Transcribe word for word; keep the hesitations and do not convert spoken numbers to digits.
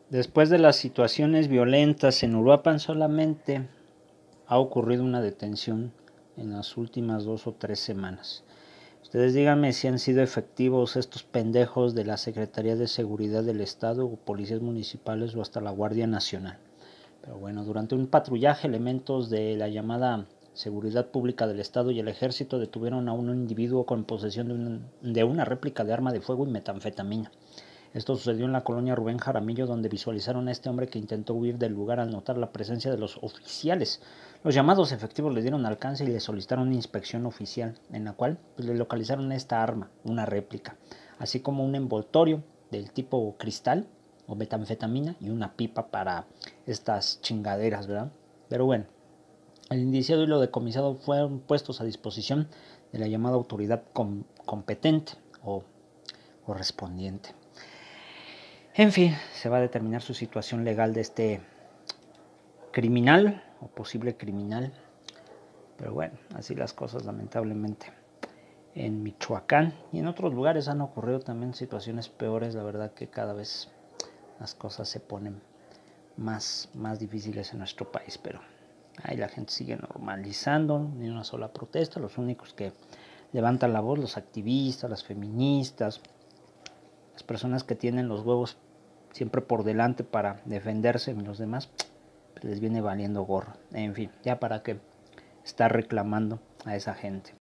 Después de las situaciones violentas en Uruapan, solamente ha ocurrido una detención en las últimas dos o tres semanas. Ustedes díganme si han sido efectivos estos pendejos de la Secretaría de Seguridad del Estado o policías municipales o hasta la Guardia Nacional. Pero bueno, durante un patrullaje, elementos de la llamada Seguridad Pública del Estado y el Ejército detuvieron a un individuo con posesión de una, de una réplica de arma de fuego y metanfetamina. Esto sucedió en la colonia Rubén Jaramillo, donde visualizaron a este hombre que intentó huir del lugar al notar la presencia de los oficiales. Los llamados efectivos le dieron alcance y le solicitaron una inspección oficial, en la cual pues, le localizaron esta arma, una réplica, así como un envoltorio del tipo cristal o metanfetamina y una pipa para estas chingaderas, ¿verdad? Pero bueno, el indiciado y lo decomisado fueron puestos a disposición de la llamada autoridad com competente o correspondiente. En fin, se va a determinar su situación legal de este criminal o posible criminal. Pero bueno, así las cosas lamentablemente. En Michoacán y en otros lugares han ocurrido también situaciones peores. La verdad que cada vez las cosas se ponen más, más difíciles en nuestro país. Pero ahí la gente sigue normalizando, ni una sola protesta. Los únicos que levantan la voz, los activistas, las feministas, las personas que tienen los huevos siempre por delante para defenderse, y los demás pues les viene valiendo gorro. En fin, ya para qué estar reclamando a esa gente.